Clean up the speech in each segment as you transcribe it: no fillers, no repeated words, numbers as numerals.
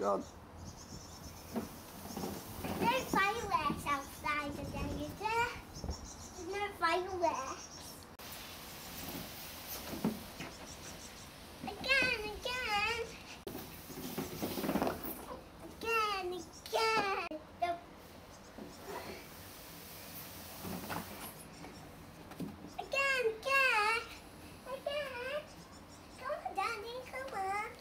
on. No fireworks outside today, is there? There's no fireworks. Again. No. Again. Come on, Daddy, come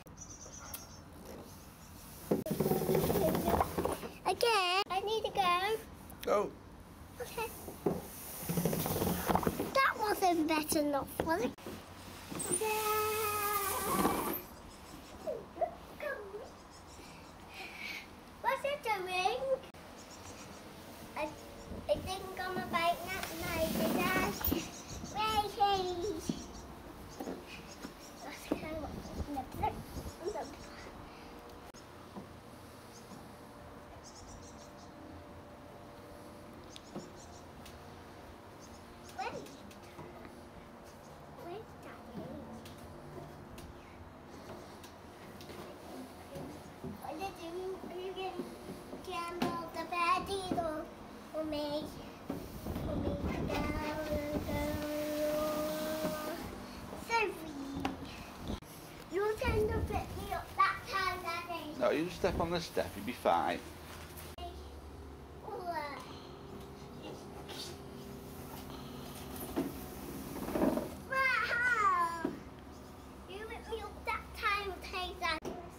on. Again, I need to go. Go. Okay. That wasn't better enough, was it? What's it doing? I think I'm about that night, Wait. Let's go. Where's Daddy? What did you get? Candle the baddie for me to go. Sophie, you're going to pick me up that time, Daddy. No, you just step on the step, you'll be fine. Wow! You pick me up that time, take that.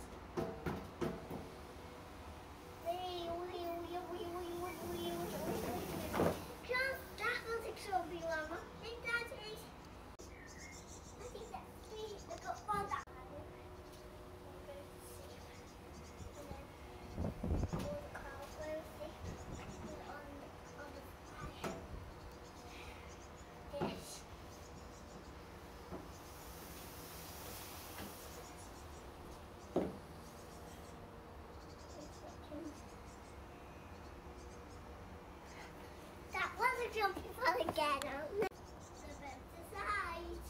That was a jumping fall again. The better side.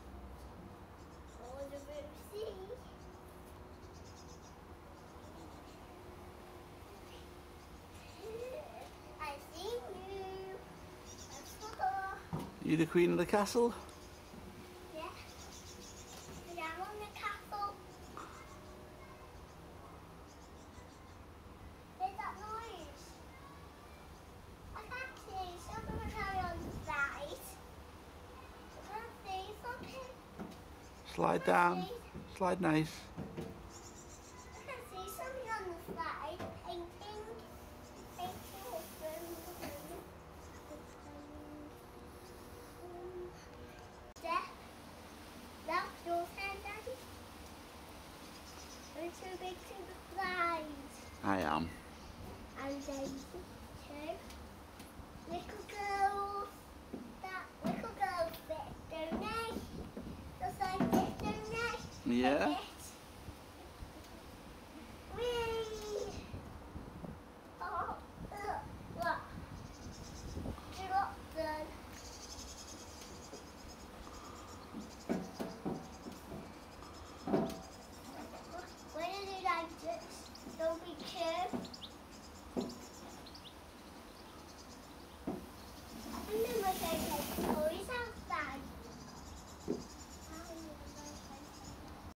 Or the Lucy. I see you. You the queen of the castle? Yeah. I'm on the castle. Where's that noise? I can't see something on the side. I can't see something. Slide down. Slide nice. I can see something on the side. Painting. Step. That's your hand, Daddy. Are you too big to the slide? I am. And then two little girls. That little girl's bit, don't they? Just like this, don't they? Yeah. Like this.